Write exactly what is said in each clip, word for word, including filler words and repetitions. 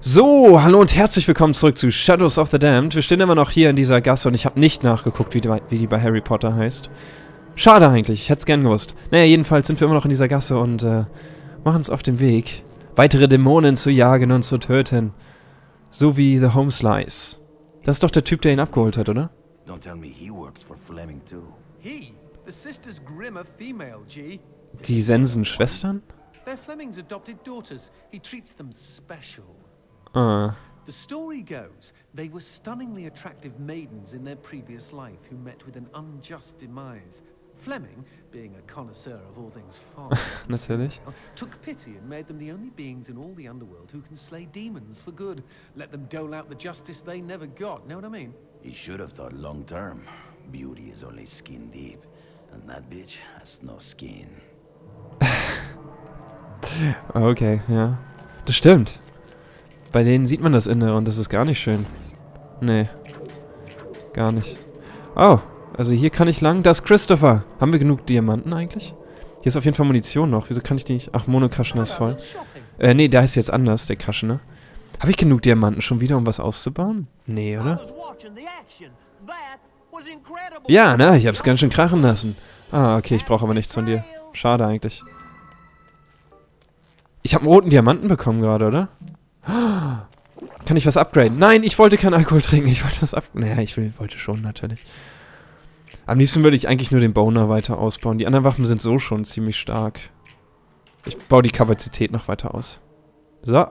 So, hallo und herzlich willkommen zurück zu Shadows of the Damned. Wir stehen immer noch hier in dieser Gasse und ich habe nicht nachgeguckt, wie die, wie die bei Harry Potter heißt. Schade eigentlich, ich hätte es gern gewusst. Naja, jedenfalls sind wir immer noch in dieser Gasse und äh, machen uns auf den Weg, weitere Dämonen zu jagen und zu töten. So wie The Home Slice. Das ist doch der Typ, der ihn abgeholt hat, oder? Don't tell me he works for Fleming too. He, the sisters Grimm are female, G. Die Sensen-Schwestern? They're Fleming's adopted daughters. He treats them special. Ah. The story goes, they were stunningly attractive maidens in their previous life who met with an unjust demise. Fleming, being a connoisseur of all things foreign, Natürlich. took pity and made them the only beings in all the underworld who can slay demons for good. Let them dole out the justice they never got, know what I mean? He should have thought long term. Beauty is only skin deep, and that bitch has no skin. Okay, ja. Das stimmt. Bei denen sieht man das Innere und das ist gar nicht schön. Nee. Gar nicht. Oh, also hier kann ich lang. Das ist Christopher. Haben wir genug Diamanten eigentlich? Hier ist auf jeden Fall Munition noch. Wieso kann ich die nicht... Ach, Mono-Kaschner ist voll. Äh, nee, da ist jetzt anders, der Kaschner. Habe ich genug Diamanten schon wieder, um was auszubauen? Nee, oder? Ja, ne? Ich hab's ganz schön krachen lassen. Ah, okay, ich brauche aber nichts von dir. Schade eigentlich. Ich habe einen roten Diamanten bekommen gerade, oder? Kann ich was upgraden? Nein, ich wollte keinen Alkohol trinken. Ich wollte was upgraden. Naja, ich will, wollte schon, natürlich. Am liebsten würde ich eigentlich nur den Boner weiter ausbauen. Die anderen Waffen sind so schon ziemlich stark. Ich baue die Kapazität noch weiter aus. So.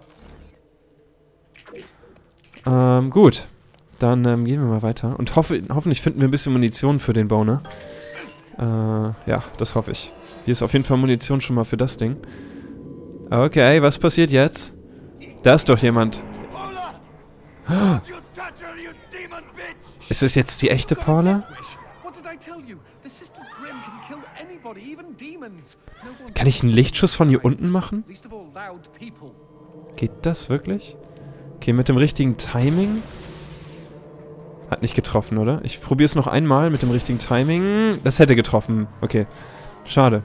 Ähm, gut. Dann ähm, gehen wir mal weiter. Und hoffe, hoffentlich finden wir ein bisschen Munition für den Boner. Äh, ja, das hoffe ich. Hier ist auf jeden Fall Munition schon mal für das Ding. Okay, was passiert jetzt? Da ist doch jemand. Ist das jetzt die echte Paula? Kann ich einen Lichtschuss von hier unten machen? Geht das wirklich? Okay, mit dem richtigen Timing? Hat nicht getroffen, oder? Ich probiere es noch einmal mit dem richtigen Timing. Das hätte getroffen. Okay. Schade.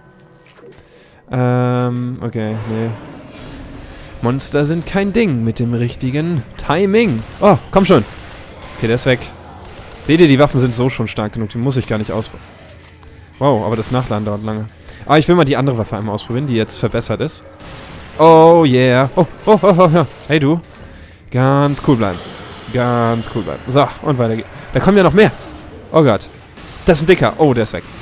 Ähm, okay, nee. Monster sind kein Ding mit dem richtigen Timing. Oh, komm schon. Okay, der ist weg. Seht ihr, die Waffen sind so schon stark genug. Die muss ich gar nicht ausprobieren. Wow, aber das Nachladen dauert lange. Ah, ich will mal die andere Waffe einmal ausprobieren, die jetzt verbessert ist. Oh, yeah. Oh, oh, oh, oh, ja. Hey, du. Ganz cool bleiben. Ganz cool bleiben. So, und weiter geht's. Da kommen ja noch mehr. Oh Gott. Das ist ein Dicker. Oh, der ist weg.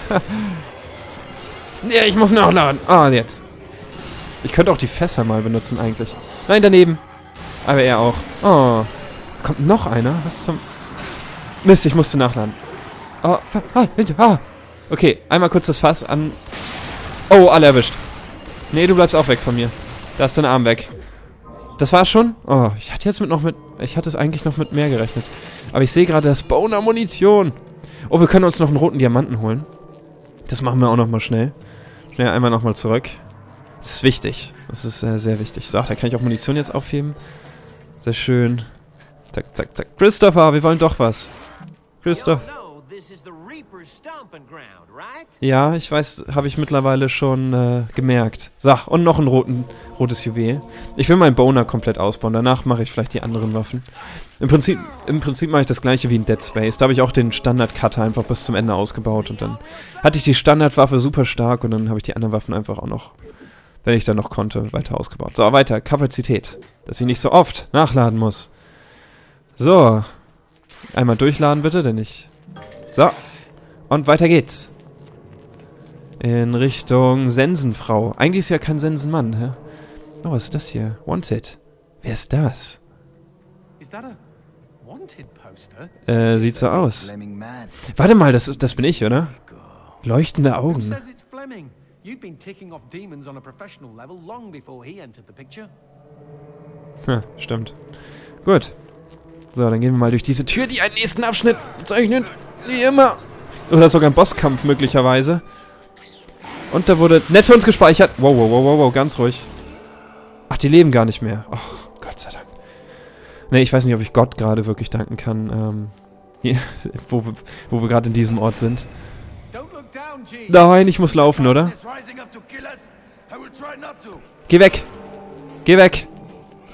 Ja, ich muss nachladen. Ah, jetzt. Ich könnte auch die Fässer mal benutzen eigentlich. Nein, daneben. Aber er auch. Oh. Kommt noch einer? Was zum... Mist, ich musste nachladen. Oh, ah, ah. Okay, einmal kurz das Fass an... Oh, alle erwischt. Nee, du bleibst auch weg von mir. Da ist dein Arm weg. Das war's schon? Oh, ich hatte jetzt mit noch mit... Ich hatte es eigentlich noch mit mehr gerechnet. Aber ich sehe gerade das Boner-Munition. Oh, wir können uns noch einen roten Diamanten holen. Das machen wir auch nochmal schnell. Schnell einmal nochmal zurück. Das ist wichtig. Das ist äh, sehr wichtig. So, da kann ich auch Munition jetzt aufheben. Sehr schön. Zack, zack, zack. Christopher, wir wollen doch was. Christoph. Ja, ich weiß, habe ich mittlerweile schon äh, gemerkt. So, und noch ein roten, rotes Juwel. Ich will meinen Boner komplett ausbauen. Danach mache ich vielleicht die anderen Waffen. Im Prinzip, im Prinzip mache ich das gleiche wie in Dead Space. Da habe ich auch den Standard-Cutter einfach bis zum Ende ausgebaut. Und dann hatte ich die Standardwaffe super stark und dann habe ich die anderen Waffen einfach auch noch, wenn ich dann noch konnte, weiter ausgebaut. So, weiter. Kapazität. Dass ich nicht so oft nachladen muss. So. Einmal durchladen bitte, denn ich... So. Und weiter geht's. In Richtung Sensenfrau. Eigentlich ist ja kein Sensenmann, hä? Oh, was ist das hier? Wanted. Wer ist das? Äh, sieht so aus. Warte mal, das, ist, das bin ich, oder? Leuchtende Augen. Ha, stimmt. Gut. So, dann gehen wir mal durch diese Tür, die einen nächsten Abschnitt bezeichnet. Wie immer. Oder sogar ein Bosskampf möglicherweise. Und da wurde nett für uns gespeichert. Wow, wow, wow, wow, wow, ganz ruhig. Ach, die leben gar nicht mehr. Oh, Gott sei Dank. Ne, ich weiß nicht, ob ich Gott gerade wirklich danken kann, ähm, hier, wo, wo wir gerade in diesem Ort sind. Nein, ich muss laufen, oder? Geh weg! Geh weg!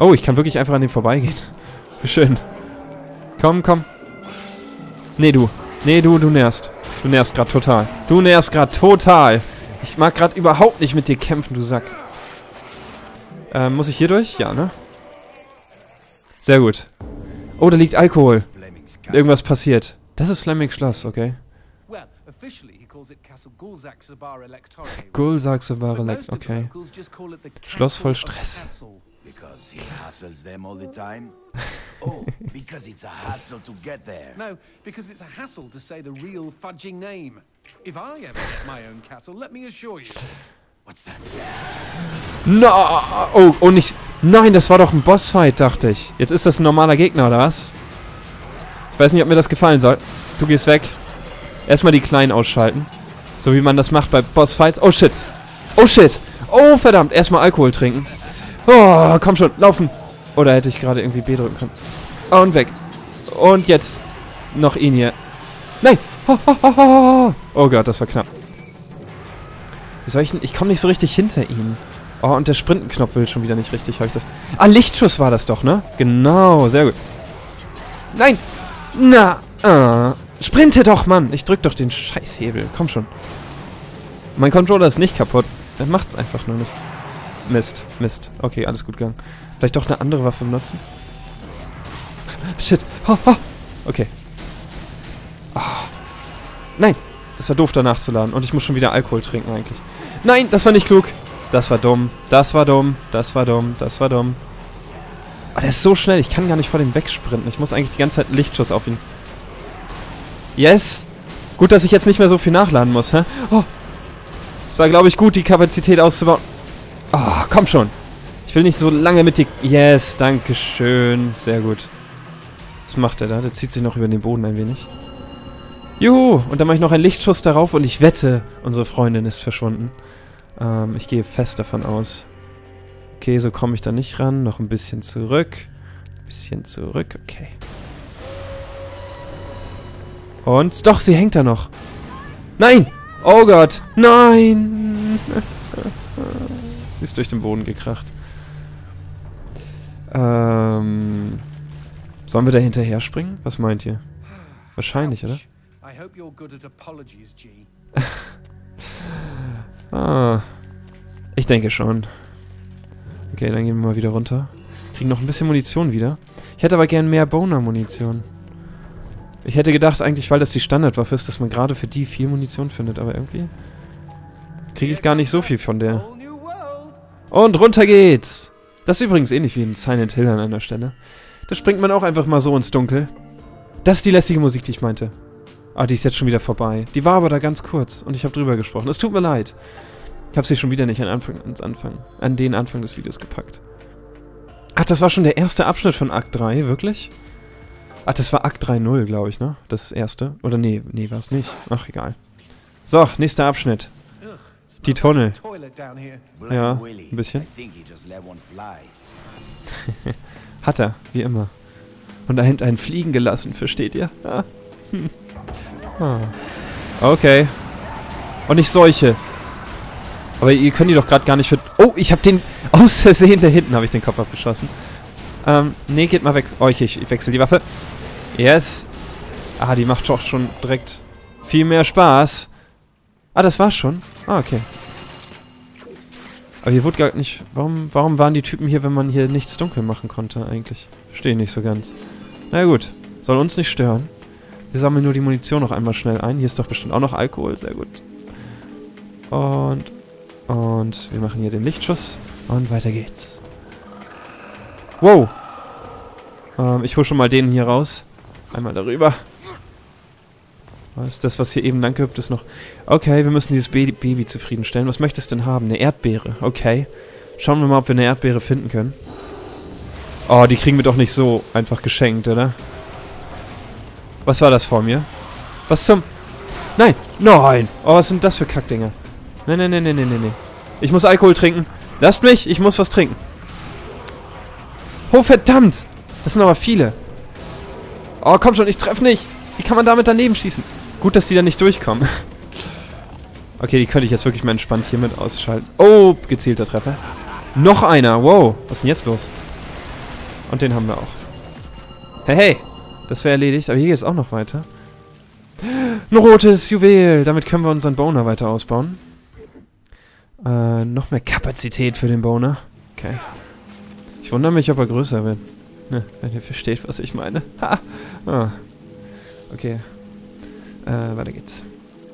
Oh, ich kann wirklich einfach an dem vorbeigehen. Schön. Komm, komm. Nee, du. Nee, du, du nervst. Du nervst gerade total. Du nervst gerade total. Ich mag gerade überhaupt nicht mit dir kämpfen, du Sack. Ähm, muss ich hier durch? Ja, ne? Sehr gut. Oh, da liegt Alkohol. Irgendwas passiert. Das ist Flemings Schloss, okay. Well, officially he calls it Castle Gulzak Sabara Electore. Gulzak Sabara Electore, okay. Schloss voll Stress. Because he hassles them all the time? Oh, because it's a hassle to get there. No, because it's a hassle to say the real fudging name. If I ever get my own castle, let me assure you. What's that? No, oh, oh nicht. Nein, das war doch ein Bossfight, dachte ich. Jetzt ist das ein normaler Gegner, oder was? Ich weiß nicht, ob mir das gefallen soll. Du gehst weg. Erstmal die Kleinen ausschalten. So wie man das macht bei Bossfights. Oh shit. Oh shit. Oh verdammt. Erstmal Alkohol trinken. Oh, komm schon. Laufen. Oder hätte ich gerade irgendwie B drücken können. Oh, und weg. Und jetzt noch ihn hier. Nein. Oh Gott, das war knapp. Wie soll ich denn? Ich komme nicht so richtig hinter ihn. Oh, und der Sprintenknopf will schon wieder nicht richtig. Habe ich das? Ah, Lichtschuss war das doch, ne? Genau, sehr gut. Nein. Na, ah. Sprinte doch, Mann. Ich drück doch den Scheißhebel. Komm schon. Mein Controller ist nicht kaputt. Er macht's einfach nur nicht. Mist, Mist. Okay, alles gut gegangen. Vielleicht doch eine andere Waffe benutzen? Shit. Ha, ha. Okay. Oh. Nein. Das war doof, da nachzuladen. Und ich muss schon wieder Alkohol trinken eigentlich. Nein, das war nicht klug. Das war dumm. Das war dumm. Das war dumm. Das war dumm. Oh, der ist so schnell. Ich kann gar nicht vor dem wegsprinten. Ich muss eigentlich die ganze Zeit Lichtschuss auf ihn. Yes. Gut, dass ich jetzt nicht mehr so viel nachladen muss, hä? Oh. Es war, glaube ich, gut, die Kapazität auszubauen. Oh, komm schon. Ich will nicht so lange mit dir... Yes, danke schön. Sehr gut. Was macht er da? Der zieht sich noch über den Boden ein wenig. Juhu. Und dann mache ich noch einen Lichtschuss darauf und ich wette, unsere Freundin ist verschwunden. Ähm, ich gehe fest davon aus. Okay, so komme ich da nicht ran. Noch ein bisschen zurück. Ein bisschen zurück. Okay. Und... Doch, sie hängt da noch. Nein! Oh Gott! Nein! Sie ist durch den Boden gekracht. Ähm... Sollen wir da hinterher springen? Was meint ihr? Wahrscheinlich, oder? Ah. Ich denke schon. Okay, dann gehen wir mal wieder runter. Kriegen noch ein bisschen Munition wieder. Ich hätte aber gern mehr Boner-Munition. Ich hätte gedacht eigentlich, weil das die Standardwaffe ist, dass man gerade für die viel Munition findet, aber irgendwie kriege ich gar nicht so viel von der. Und runter geht's! Das ist übrigens ähnlich wie in Silent Hill an einer Stelle. Da springt man auch einfach mal so ins Dunkel. Das ist die lästige Musik, die ich meinte. Ah, die ist jetzt schon wieder vorbei. Die war aber da ganz kurz und ich habe drüber gesprochen. Es tut mir leid. Ich habe sie schon wieder nicht an, Anfang, ans Anfang, an den Anfang des Videos gepackt. Ach, das war schon der erste Abschnitt von Akt drei, wirklich? Ach, das war Akt drei Punkt null, glaube ich, ne? Das erste. Oder nee, nee, war es nicht. Ach, egal. So, nächster Abschnitt. Die Tunnel. Ja, ein bisschen. Hat er, wie immer. Und da hinten einen fliegen gelassen, versteht ihr? Ah. Hm. Ah. Okay. Und nicht solche. Aber ihr könnt die doch gerade gar nicht für... Oh, ich habe den... Aus Versehen da hinten habe ich den Kopf abgeschossen. Ähm, nee, geht mal weg. Oh, ich, ich wechsle die Waffe. Yes. Ah, die macht doch schon direkt viel mehr Spaß. Ah, das war's schon. Ah, okay. Aber hier wurde gar nicht... Warum, warum waren die Typen hier, wenn man hier nichts dunkel machen konnte eigentlich? Verstehe nicht so ganz. Na gut. Soll uns nicht stören. Wir sammeln nur die Munition noch einmal schnell ein. Hier ist doch bestimmt auch noch Alkohol. Sehr gut. Und... Und wir machen hier den Lichtschuss. Und weiter geht's. Wow. Ähm, ich hole schon mal den hier raus. Einmal darüber. Was ist das, was hier eben lang gehüpft ist noch? Okay, wir müssen dieses Baby, Baby zufriedenstellen. Was möchtest du denn haben? Eine Erdbeere. Okay. Schauen wir mal, ob wir eine Erdbeere finden können. Oh, die kriegen wir doch nicht so einfach geschenkt, oder? Was war das vor mir? Was zum... Nein! Nein! Oh, was sind das für Kackdinger? Nein, nein, nein, nein, nein, nein. Ich muss Alkohol trinken. Lasst mich, ich muss was trinken. Oh, verdammt! Das sind aber viele. Oh, komm schon, ich treffe nicht. Wie kann man damit daneben schießen? Gut, dass die da nicht durchkommen. Okay, die könnte ich jetzt wirklich mal entspannt hiermit ausschalten. Oh, gezielter Treffer. Noch einer, wow. Was ist denn jetzt los? Und den haben wir auch. Hey, hey! Das wäre erledigt, aber hier geht es auch noch weiter. Ein rotes Juwel! Damit können wir unseren Boner weiter ausbauen. Äh, noch mehr Kapazität für den Boner. Okay. Ich wundere mich, ob er größer wird. Ne, wenn ihr versteht, was ich meine. Ha! Ah. Okay. Äh, weiter geht's.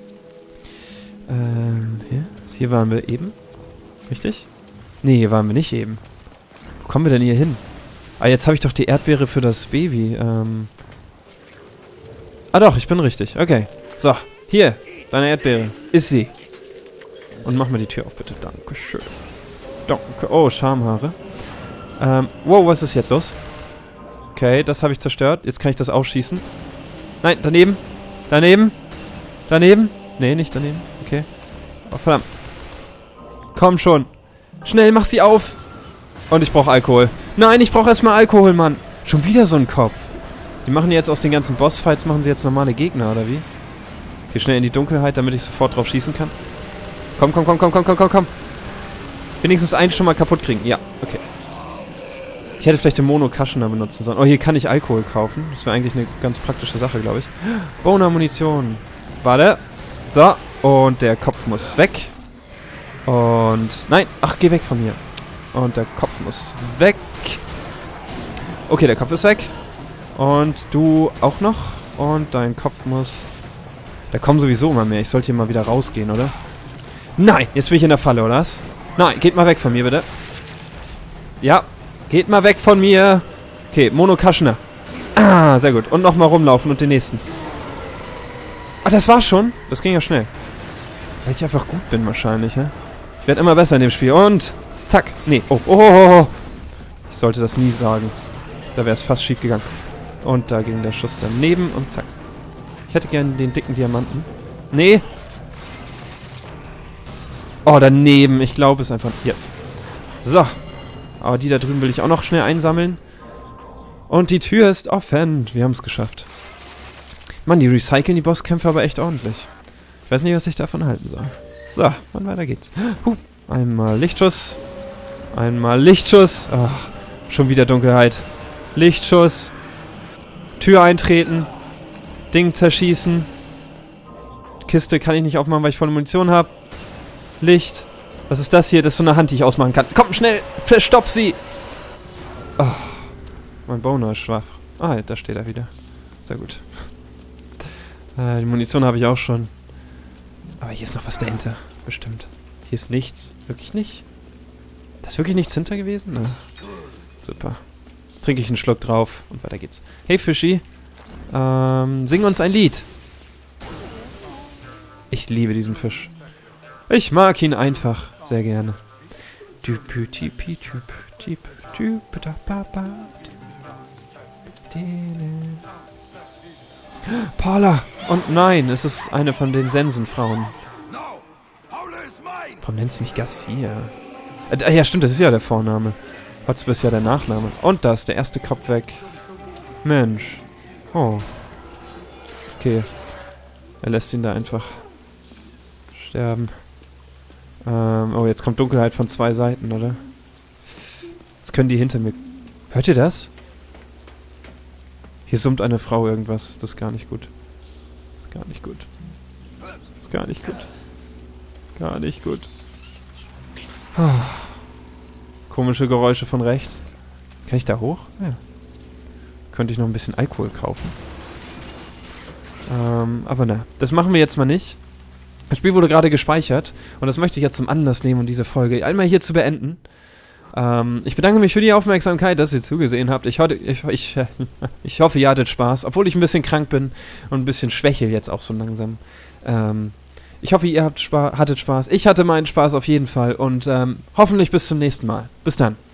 Ähm, hier? Hier waren wir eben. Richtig? Nee, hier waren wir nicht eben. Wo kommen wir denn hier hin? Ah, jetzt habe ich doch die Erdbeere für das Baby. Ähm. Ah doch, ich bin richtig. Okay. So, hier. Deine Erdbeere. Ist sie. Und mach mal die Tür auf, bitte. Dankeschön. Danke. Oh, Schamhaare. Ähm, wow, was ist jetzt los? Okay, das habe ich zerstört. Jetzt kann ich das ausschießen. Nein, daneben. Daneben. Daneben. Nee, nicht daneben. Okay. Oh, verdammt. Komm schon. Schnell, mach sie auf. Und ich brauche Alkohol. Nein, ich brauche erstmal Alkohol, Mann. Schon wieder so ein Kopf. Die machen jetzt aus den ganzen Bossfights, machen sie jetzt normale Gegner, oder wie? Geh schnell in die Dunkelheit, damit ich sofort drauf schießen kann. Komm, komm, komm, komm, komm, komm, komm, komm. Wenigstens einen schon mal kaputt kriegen. Ja, okay. Ich hätte vielleicht den Mono-Kaschener benutzen sollen. Oh, hier kann ich Alkohol kaufen. Das wäre eigentlich eine ganz praktische Sache, glaube ich. Boner-Munition. Warte. So. Und der Kopf muss weg. Und... Nein. Ach, geh weg von mir. Und der Kopf muss weg. Okay, der Kopf ist weg. Und du auch noch. Und dein Kopf muss... Da kommen sowieso immer mehr. Ich sollte hier mal wieder rausgehen, oder? Nein, jetzt bin ich in der Falle, oder was? Nein, geht mal weg von mir, bitte. Ja, geht mal weg von mir. Okay, Mono-Kaschener. Ah, sehr gut. Und nochmal rumlaufen und den nächsten. Ah, das war's schon? Das ging ja schnell. Weil ich einfach gut bin wahrscheinlich, hä? Ich werde immer besser in dem Spiel. Und zack. Nee. Oh, oh, oh, oh. Ich sollte das nie sagen. Da wäre es fast schief gegangen. Und da ging der Schuss daneben und zack. Ich hätte gerne den dicken Diamanten. Nee. Oh, daneben. Ich glaube es einfach. Jetzt. So. Aber die da drüben will ich auch noch schnell einsammeln. Und die Tür ist offen. Wir haben es geschafft. Mann, die recyceln die Bosskämpfe aber echt ordentlich. Ich weiß nicht, was ich davon halten soll. So, und weiter geht's. Huh. Einmal Lichtschuss. Einmal Lichtschuss. Ach, schon wieder Dunkelheit. Lichtschuss. Tür eintreten. Ding zerschießen. Kiste kann ich nicht aufmachen, weil ich volle Munition habe. Licht. Was ist das hier? Das ist so eine Hand, die ich ausmachen kann. Komm, schnell! Verstopp sie! Oh, mein Boner ist schwach. Ah, da steht er wieder. Sehr gut. Äh, die Munition habe ich auch schon. Aber hier ist noch was dahinter. Bestimmt. Hier ist nichts. Wirklich nicht? Da ist wirklich nichts hinter gewesen? Na. Super. Trinke ich einen Schluck drauf und weiter geht's. Hey, Fischi. Ähm, sing uns ein Lied. Ich liebe diesen Fisch. Ich mag ihn einfach sehr gerne. Paula! Und nein, es ist eine von den Sensenfrauen. Warum nennst du mich Garcia? Äh, ja, stimmt, das ist ja der Vorname. Hotspur ist ja der Nachname. Und da ist der erste Kopf weg. Mensch. Oh. Okay. Er lässt ihn da einfach sterben. Ähm, oh, jetzt kommt Dunkelheit von zwei Seiten, oder? Jetzt können die hinter mir... Hört ihr das? Hier summt eine Frau irgendwas. Das ist gar nicht gut. Das ist gar nicht gut. Das ist gar nicht gut. Gar nicht gut. Oh. Komische Geräusche von rechts. Kann ich da hoch? Ja. Könnte ich noch ein bisschen Alkohol kaufen. Ähm, aber na, das machen wir jetzt mal nicht. Das Spiel wurde gerade gespeichert und das möchte ich jetzt zum Anlass nehmen, um diese Folge einmal hier zu beenden. Ähm, ich bedanke mich für die Aufmerksamkeit, dass ihr zugesehen habt. Ich, ich, ich, ich hoffe, ihr hattet Spaß, obwohl ich ein bisschen krank bin und ein bisschen schwächel jetzt auch so langsam. Ähm, ich hoffe, ihr habt Spa- hattet Spaß. Ich hatte meinen Spaß auf jeden Fall und ähm, hoffentlich bis zum nächsten Mal. Bis dann.